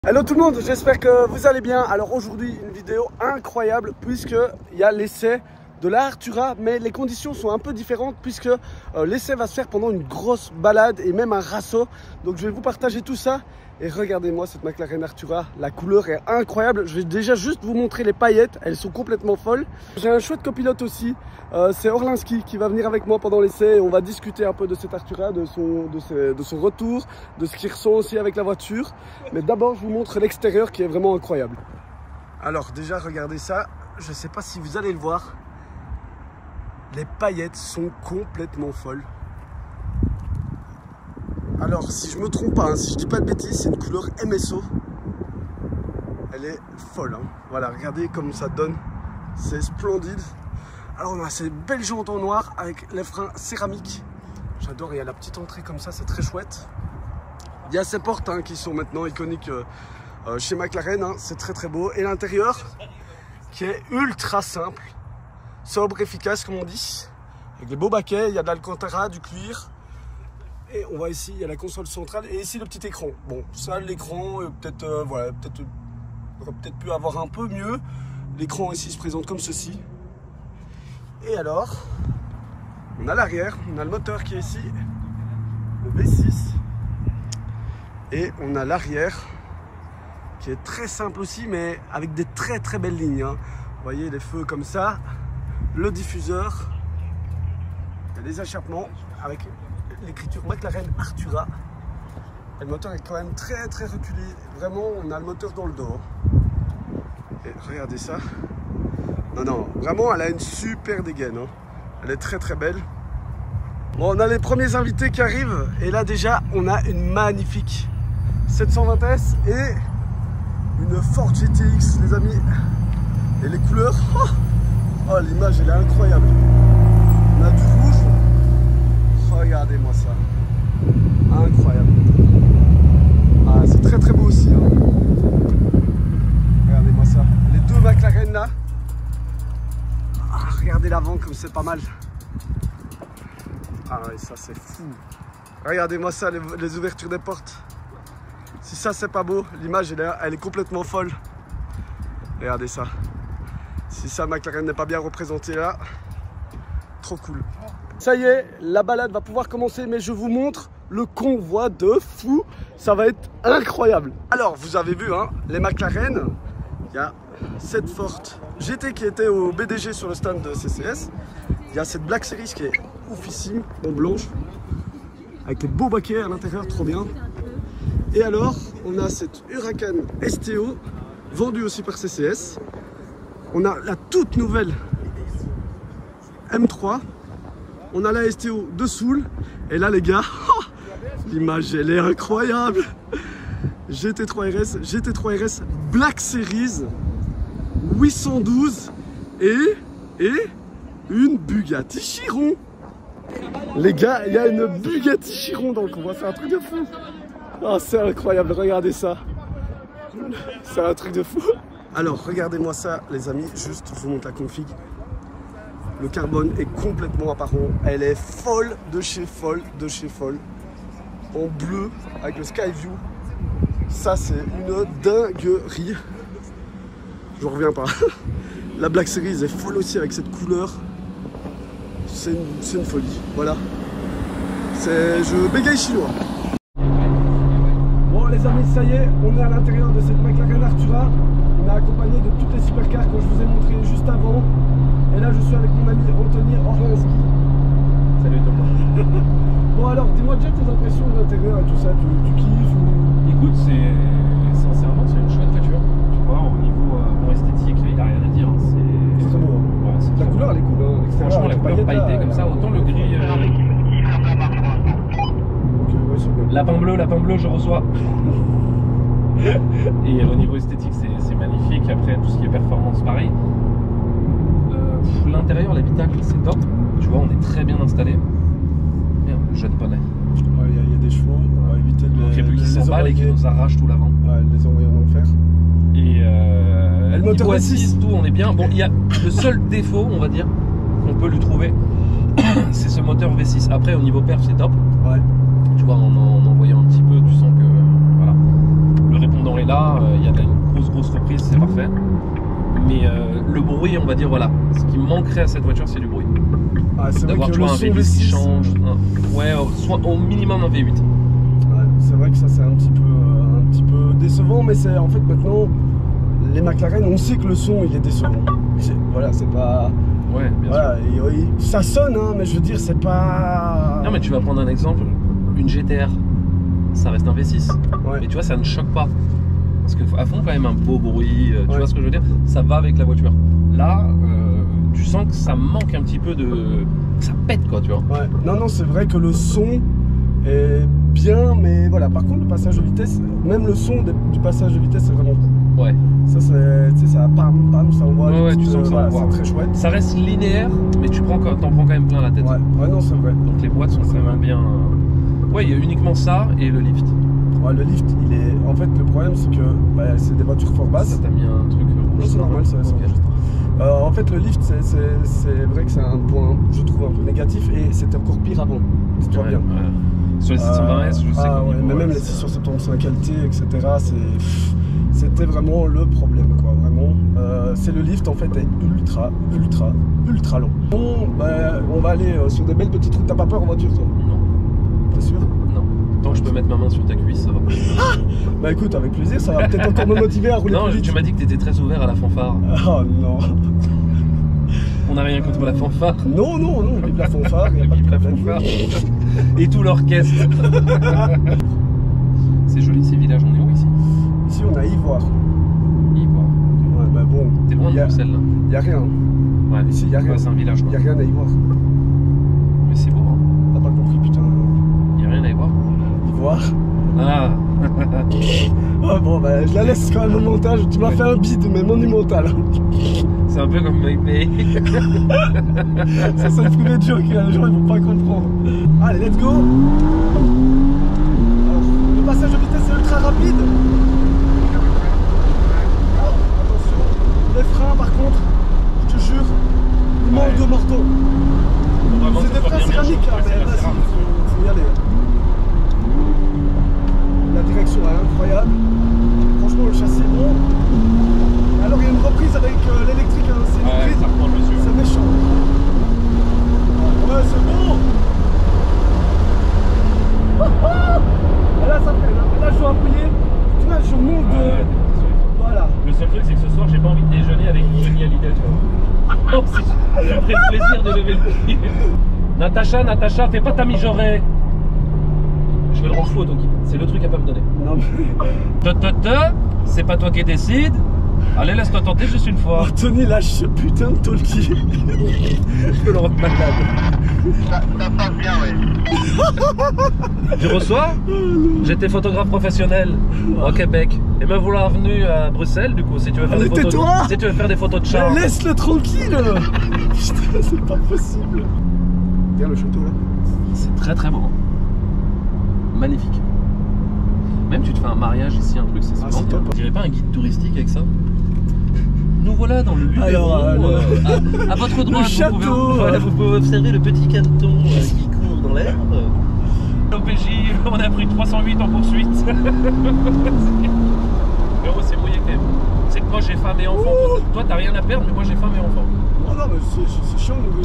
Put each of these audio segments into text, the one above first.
Hello tout le monde, j'espère que vous allez bien. Alors aujourd'hui une vidéo incroyable puisque il y a l'essai de la Artura, mais les conditions sont un peu différentes puisque l'essai va se faire pendant une grosse balade et même un rasso. Donc je vais vous partager tout ça et regardez-moi cette McLaren Artura, la couleur est incroyable. Je vais déjà juste vous montrer les paillettes, elles sont complètement folles. J'ai un chouette copilote aussi, c'est Orlinski qui va venir avec moi pendant l'essai et on va discuter un peu de cette Artura, de son retour, de ce qu'il ressent aussi avec la voiture. Mais d'abord je vous montre l'extérieur qui est vraiment incroyable. Alors déjà regardez ça, je ne sais pas si vous allez le voir. Les paillettes sont complètement folles. Alors si je me trompe pas, si je dis pas de bêtises, c'est une couleur MSO. Elle est folle, hein. Voilà, regardez comme ça donne. C'est splendide. Alors on a ces belles jantes en noir avec les freins céramiques. J'adore, il y a la petite entrée comme ça, c'est très chouette. Il y a ces portes hein, qui sont maintenant iconiques chez McLaren, hein. C'est très beau. Et l'intérieur qui est ultra simple. Sobre, efficace comme on dit, avec des beaux baquets, il y a de l'alcantara, du cuir. Et on voit ici, il y a la console centrale et ici le petit écran. Bon, ça l'écran, peut-être voilà, peut-être aurait peut-être pu avoir un peu mieux. L'écran ici se présente comme ceci. Et alors, on a l'arrière, on a le moteur qui est ici, le V6. Et on a l'arrière qui est très simple aussi, mais avec des très belles lignes, hein. Vous voyez les feux comme ça. Le diffuseur, il y a des échappements avec l'écriture McLaren Artura. Et le moteur est quand même très reculé. Vraiment, on a le moteur dans le dos. Et regardez ça. Non, vraiment, elle a une super dégaine, hein. Elle est très belle. Bon, on a les premiers invités qui arrivent. Et là, déjà, on a une magnifique 720S et une Ford GTX, les amis. Et les couleurs... Oh, l'image elle est incroyable. On a du rouge. Regardez-moi ça. Incroyable. Ah, c'est très beau aussi, hein. Regardez-moi ça. Les deux McLaren là. Ah, regardez l'avant comme c'est pas mal. Ah ouais, ça c'est fou. Regardez-moi ça, les ouvertures des portes. Si ça c'est pas beau, l'image elle est complètement folle. Regardez ça. Si ça, McLaren n'est pas bien représenté là, trop cool. Ça y est, la balade va pouvoir commencer, mais je vous montre le convoi de fou. Ça va être incroyable. Alors, vous avez vu, hein, les McLaren, il y a cette Ford GT qui était au BDG sur le stand de CCS. Il y a cette Black Series qui est oufissime, en blanche, avec les beaux baquets à l'intérieur, trop bien. Et alors, on a cette Huracan STO, vendue aussi par CCS. On a la toute nouvelle M3. On a la STO de Soul. Et là, les gars, oh, l'image, elle est incroyable. GT3 RS Black Series 812 et une Bugatti Chiron. Les gars, il y a une Bugatti Chiron dans le convoi. C'est un truc de fou. Oh, c'est incroyable. Regardez ça. C'est un truc de fou. Alors, regardez-moi ça, les amis, juste, je vous montre la config. Le carbone est complètement apparent. Elle est folle de chez folle. En bleu, avec le Skyview. Ça, c'est une dinguerie. Je reviens pas. La Black Series est folle aussi avec cette couleur. C'est une folie, voilà. Je bégaye chinois. Bon, les amis, ça y est, on est à l'intérieur de cette McLaren Artura. On est accompagné de toutes les supercars que je vous ai montré juste avant. Et là, je suis avec mon ami Anthony Orlinski. Salut Thomas. Bon alors, dis-moi déjà tes impressions de l'intérieur et tout ça. Tu kiffes ou... Écoute, sincèrement, c'est une chouette voiture. Tu vois, au niveau esthétique, il n'y a rien à dire. C'est très beau. Hein. Ouais, la couleur, elle est cool. Hein. Franchement, la couleur pailletée comme ça, autant le gris. Lapin bleu, je reçois. Et au niveau esthétique, c'est magnifique. Après, tout ce qui est performance, pareil. L'intérieur, l'habitacle, c'est top. Tu vois, on est très bien installé. Merde, le jeune poney. Ouais, il y a des chevaux. On va éviter de les plus qui s'emballent et qui nous arrachent tout l'avant. Ouais, les envoyer en enfer. Et le moteur niveau V6, tout, on est bien. Bon, il y a le seul défaut, on va dire, qu'on peut lui trouver, c'est ce moteur V6. Après, au niveau perf, c'est top. Ouais. Tu vois, en voyant un petit peu, tu sens que voilà, le répondeur fondant est là, il y a une grosse reprise, c'est parfait. Mais le bruit, on va dire, voilà, ce qui manquerait à cette voiture, c'est du bruit. Ah, c'est vrai D'avoir que tu vois, le un son V8 V6, qui change, ouais, soit au minimum un V8. ouais, c'est vrai que ça c'est un petit peu décevant, mais c'est en fait maintenant les McLaren, on sait que le son il est décevant. Voilà, c'est pas. Ouais, bien Voilà, ça sonne, hein, mais je veux dire, c'est pas. sûr. Non, mais tu vas prendre un exemple, une GTR, ça reste un V6. Ouais. Mais tu vois, ça ne choque pas. Parce qu'à fond, quand même, un beau bruit, tu Ouais. vois ce que je veux dire? Ça va avec la voiture. Là, tu sens que ça manque un petit peu de. Ça pète, quoi, tu vois. Ouais. Non, c'est vrai que le son est bien, mais voilà. Par contre, le passage de vitesse, même le son du passage de vitesse, c'est vraiment cool. Ouais. Ça, c'est, tu sais, ça pam, ça envoie. Ouais, des tu petites, sens que ça voilà, envoie. c'est très chouette. Ça reste linéaire, mais t'en prends quand même plein la tête. Ouais, non, c'est vrai. Donc les boîtes sont vraiment bien. Ouais, il y a uniquement ça et le lift. Ouais, le lift, il est. En fait, le problème, c'est que c'est des voitures fort basses. Ça t'a mis un truc Non, rouge. c'est normal, ça Ok. En fait, le lift, c'est vrai que c'est un point, je trouve, un peu négatif, et c'était encore pire avant. Dis-toi Ouais, bien. ouais. Sur les 620S, je sais qu'au ouais, niveau, mais même les 675 LT, etc., c'était vraiment le problème, quoi, vraiment. C'est le lift, en fait, est ultra long. Bon, on va aller sur des belles petites routes. T'as pas peur en voiture, toi? Non, T'es sûr? non. Tant que je peux mettre ma main sur ta cuisse, ça va. Bah écoute, avec plaisir, ça va peut-être encore me motiver à rouler Non, plus vite. tu m'as dit que t'étais très ouvert à la fanfare. Oh non. On n'a rien contre la fanfare. Non, vive la fanfare, y a pas de Vive la problème. fanfare. Et tout l'orchestre. C'est joli ces villages, on est où ici? Ici, on a Ivoire. Ivoire. Ouais, bah bon. T'es loin de Bruxelles là. Y a rien. Ouais, Ici, y a rien. Ouais, c'est un village. Y Quoi. a rien à Ivoire. Mais c'est beau, hein. T'as pas compris, putain. Y a rien à y voir. Ivoire. Ah. Oh bon, bah je la laisse quand même au montage. Tu m'as fait un bide, mais monumental. C'est un peu comme mais... Ça, c'est le privé de joke, les gens ils vont pas comprendre. Allez, let's go. Alors, le passage de vitesse est ultra rapide. Alors, attention, les freins par contre, je te jure, ils manquent de morceaux. C'est des freins céramiques, hein, mais vas-y, faut y aller. La direction est incroyable. Franchement, le châssis est bon. Alors, il y a une reprise avec l'électrique, hein. C'est une Ouais, reprise. ça reprend le mesure. C'est méchant. Ouais, c'est bon. Et là, ça freine. Hein. Et là, je dois appuyer. Tu vois, je monte de. Ouais, désolé. Voilà. Le seul truc, c'est que ce soir, j'ai pas envie de déjeuner avec Johnny Hallyday. Oh, si, je me ferais le plaisir de lever le pied. Natacha, fais pas ta mijaurée. Je vais le rendre fou au Toki. C'est le truc à pas me donner. Non, mais. C'est pas toi qui décide. Allez, laisse-toi tenter juste une fois. Oh, Tony, lâche ce putain de talkie. Je peux le rendre malade. Ça passe bien, ouais. Tu reçois? J'étais photographe professionnel au Québec. Et me voilà venu à Bruxelles, du coup, si tu veux faire Allez, des photos. tais-toi. Si tu veux faire des photos de chat. Mais laisse-le tranquille. Putain, c'est pas possible. Regarde le château là. C'est très très beau. Magnifique. Même tu te fais un mariage ici, un truc, c'est Ah, c'est splendide. top. On dirait pas un guide touristique avec ça? Nous voilà dans le Luberon. Alors, À votre droite, château. vous pouvez observer le petit canton qui court dans l'herbe. L'OPJ, on a pris 308 en poursuite. Héros, c'est mouillé quand même. C'est que moi j'ai femme et enfant. Toi t'as rien à perdre, mais moi j'ai femme et enfant. Oh non, mais c'est chiant d'ouvrir.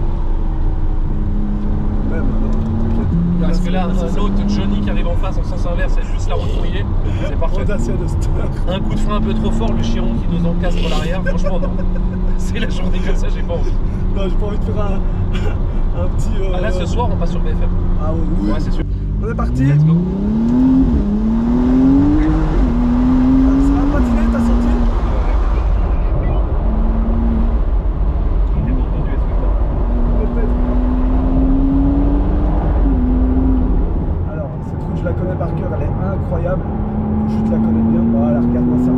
Même, t'inquiète. Parce que là, l'autre Johnny qui arrive en face en sens inverse, c'est juste la route mouillée. C'est parfait. Audacia de Star. Un coup de frein un peu trop fort, le chiron qui nous encastre l'arrière, franchement non. C'est la journée comme ça, j'ai pas envie. Non, j'ai pas envie de faire un petit. Ah, là ce soir on passe sur BFM. Ah oui. Ouais, c'est sûr. On est parti. Let's go. Ça va patiner, t'as senti? Alors, cette route, je la connais par cœur, elle est incroyable. Je la connais bien. Voilà, regarde-moi ça.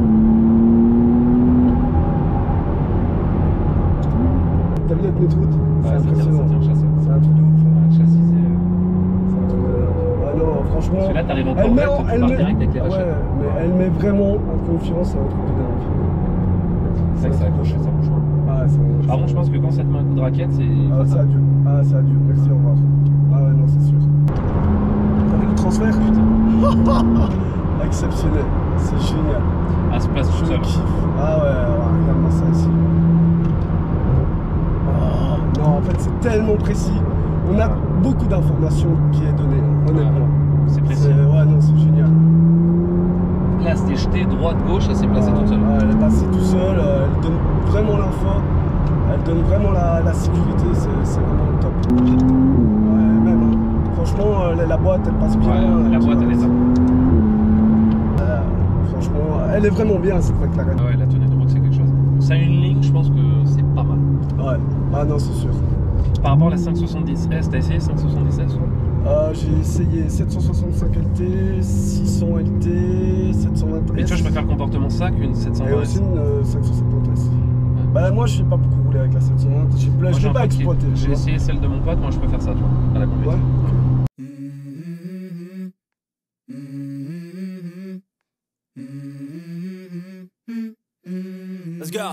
T'as vu la tenue de route? C'est impressionnant. C'est un truc de ouf. Le châssis, C'est un truc de dingue. Ah non, franchement. Parce que là, t'arrives en elle met corvette, tu pars direct avec les ouais, vachettes. mais elle met vraiment en confiance, c'est un truc de dingue. C'est vrai que ça accroche, ça bouge pas. Ah, c'est Par contre, je pense que quand ça te met un coup de raquette, c'est. Ah, c'est adieu. Ah, c'est adieu. Merci, au revoir. Ah, ouais, non, c'est sûr. T'as vu le transfert? Putain. Exceptionnel. C'est génial. Ah, se place tout Je seul. kiffe. Ah ouais, regarde-moi ça ici. Oh, non, en fait, c'est tellement précis. On a beaucoup d'informations qui est donnée, honnêtement. C'est précis. Ouais, non, c'est génial. Là, c'était jeté droite, gauche, elle s'est placée toute seule. Ouais, elle est passée tout seule, elle donne vraiment l'info, elle donne vraiment la sécurité, c'est vraiment le top. Ouais, même, hein. Franchement, la boîte, elle passe bien. Ouais, la boîte, elle est top. Franchement, elle est vraiment bien, cette McLaren. Ah ouais, la tenue de route, c'est quelque chose. Ça a une ligne, je pense que c'est pas mal. Ouais, ah non, c'est sûr. Par rapport à la 570S, t'as essayé 570S? J'ai essayé 765 LT, 600 LT, 720 S. Et tu vois, je préfère le comportement ça qu'une Et 720S. aussi une 570 S. Ouais. Bah moi je sais pas beaucoup rouler avec la 720, je l'ai pas exploité. J'ai essayé celle de mon pote, moi je préfère ça, tu vois, à la compétition. Ouais. Let's go.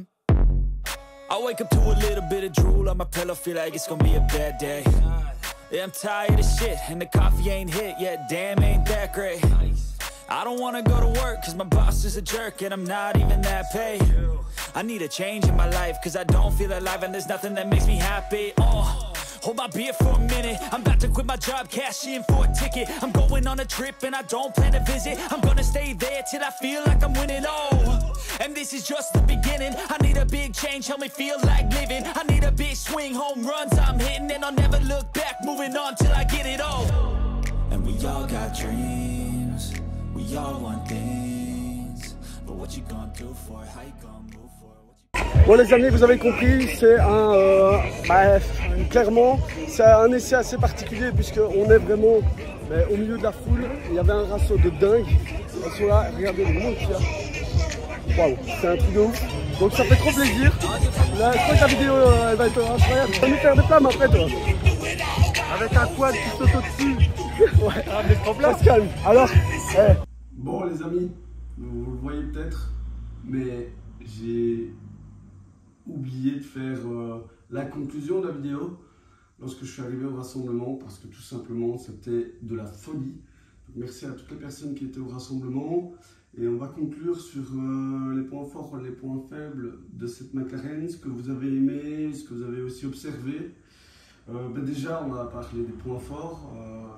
I wake up to a little bit of drool on my pillow, feel like it's gonna be a bad day. Yeah, I'm tired of shit, and the coffee ain't hit yet, damn, ain't that great. I don't wanna go to work, cause my boss is a jerk, and I'm not even that paid. I need a change in my life, cause I don't feel alive, and there's nothing that makes me happy. Hold my beer for a minute, I'm about to quit my job, cash in for a ticket. I'm going on a trip and I don't plan to visit. I'm gonna stay there till I feel like I'm winning, and this is just the beginning. I need a big change, help me feel like living. I need a big swing, home runs I'm hitting, and I'll never look back, moving on till I get it all. And we all got dreams, we all want things, but what you gonna do for it, how you gonna move for it? Bon les amis, vous avez compris, c'est clairement, c'est un essai assez particulier puisqu'on est vraiment au milieu de la foule. Il y avait un ratio de dingue. Ils sont là, regardez le monde qu'il y a. Waouh, c'est un truc de ouf. Donc ça fait trop plaisir. Là, je crois que la vidéo elle va être incroyable. Tu vas nous faire des flammes après toi. Avec un quad qui saute au-dessus. Ouais, mais trop bien. Ça se calme. Alors, bon les amis, vous le voyez peut-être, mais j'ai oublié de faire la conclusion de la vidéo lorsque je suis arrivé au rassemblement parce que tout simplement c'était de la folie. Donc, merci à toutes les personnes qui étaient au rassemblement et on va conclure sur les points forts, les points faibles de cette McLaren, ce que vous avez aimé, ce que vous avez aussi observé. Déjà on va parler des points forts.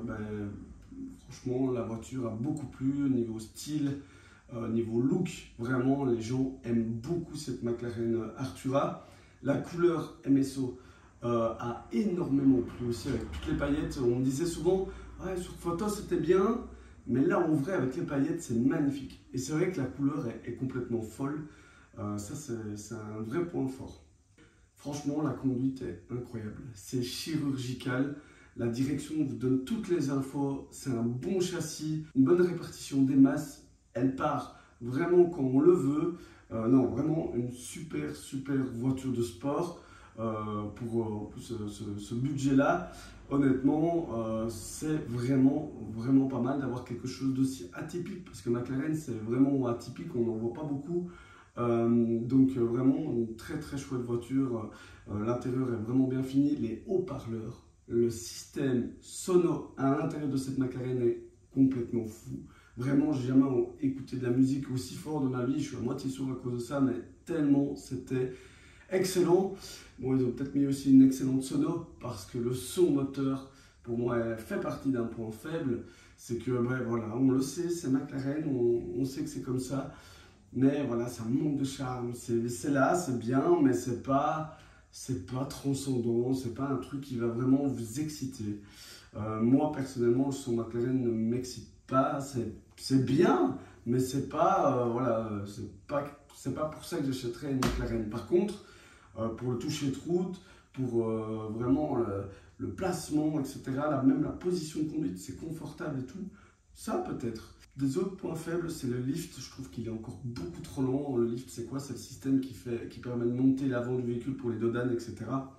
Franchement la voiture a beaucoup plu au niveau style. Niveau look, vraiment les gens aiment beaucoup cette McLaren Artura. La couleur MSO a énormément plu aussi avec toutes les paillettes. On me disait souvent, ouais, sur photo c'était bien, mais là en vrai avec les paillettes c'est magnifique. Et c'est vrai que la couleur est complètement folle. Ça c'est un vrai point fort. Franchement la conduite est incroyable, c'est chirurgical. La direction vous donne toutes les infos, c'est un bon châssis, une bonne répartition des masses. Elle part vraiment quand on le veut. Non, vraiment une super voiture de sport pour ce budget-là. Honnêtement, c'est vraiment pas mal d'avoir quelque chose d'aussi atypique parce que McLaren, c'est vraiment atypique, on n'en voit pas beaucoup. Donc vraiment une très chouette voiture. L'intérieur est vraiment bien fini. Les haut-parleurs, le système sono à l'intérieur de cette McLaren est complètement fou. Vraiment, j'ai jamais écouté de la musique aussi fort de ma vie. Je suis à moitié sourd à cause de ça, mais tellement c'était excellent. Bon, ils ont peut-être mis aussi une excellente sono parce que le son moteur, pour moi, fait partie d'un point faible. C'est que, voilà, on le sait, c'est McLaren, on sait que c'est comme ça. Mais voilà, ça manque de charme. C'est là, c'est bien, mais c'est pas transcendant. C'est pas un truc qui va vraiment vous exciter. Moi, personnellement, le son McLaren ne m'excite pas. C'est bien, mais c'est pas voilà, c'est pas pour ça que j'achèterais une McLaren. Par contre, pour le toucher de route, pour vraiment le placement, etc., même la position de conduite, c'est confortable et tout. Ça peut-être. Des autres points faibles, c'est le lift. Je trouve qu'il est encore beaucoup trop lent. Le lift, c'est quoi? C'est le système qui permet de monter l'avant du véhicule pour les dodanes, etc.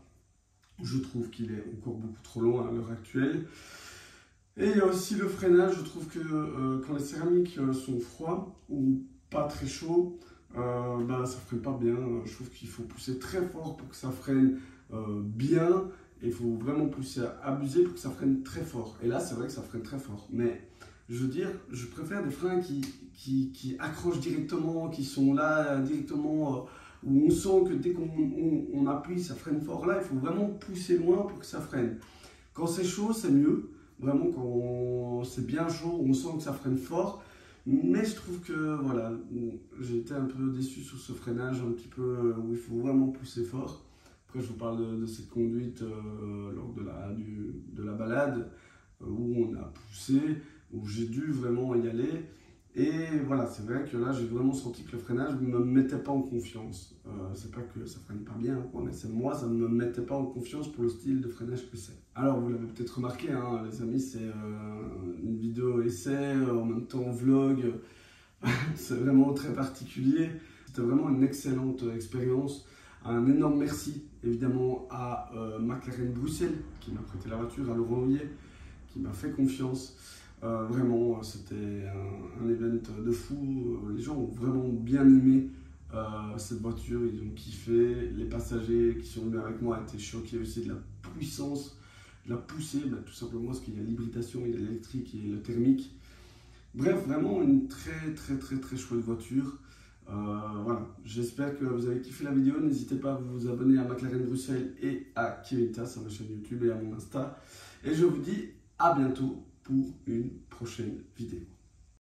Je trouve qu'il est encore beaucoup trop long à l'heure actuelle. Et il y a aussi le freinage. Je trouve que quand les céramiques sont froids ou pas très chauds, ça freine pas bien. Je trouve qu'il faut pousser très fort pour que ça freine bien. Et il faut vraiment pousser à abuser pour que ça freine très fort. Et là, c'est vrai que ça freine très fort. Mais Je veux dire, je préfère des freins qui accrochent directement, qui sont là directement, où on sent que dès qu'on appuie, ça freine fort. Là, il faut vraiment pousser loin pour que ça freine. Quand c'est chaud, c'est mieux. Vraiment, quand c'est bien chaud, on sent que ça freine fort. Mais je trouve que, voilà, j'ai été un peu déçu sur ce freinage, un petit peu, où il faut vraiment pousser fort. Après, je vous parle de cette conduite lors de la balade, où on a poussé, où j'ai dû vraiment y aller. Et voilà, c'est vrai que là, j'ai vraiment senti que le freinage ne me mettait pas en confiance. C'est pas que ça freine pas bien, quoi, mais c'est moi, ça ne me mettait pas en confiance pour le style de freinage que c'est. Alors, vous l'avez peut-être remarqué, hein, les amis, c'est une vidéo essai, en même temps vlog. C'est vraiment très particulier. C'était vraiment une excellente expérience. Un énorme merci, évidemment, à McLaren Bruxelles, qui m'a prêté la voiture, à Laurent Houillet, qui m'a fait confiance. Vraiment, c'était un event de fou. Les gens ont vraiment bien aimé cette voiture, ils ont kiffé. Les passagers qui sont venus avec moi étaient choqués aussi de la puissance, de la poussée, tout simplement parce qu'il y a l'hybridation, il y a l'électrique et le thermique. Bref, vraiment une très chouette voiture. Voilà, j'espère que vous avez kiffé la vidéo. N'hésitez pas à vous abonner à McLaren Bruxelles et à Kevin sur ma chaîne YouTube et à mon Insta. Et je vous dis à bientôt pour une prochaine vidéo.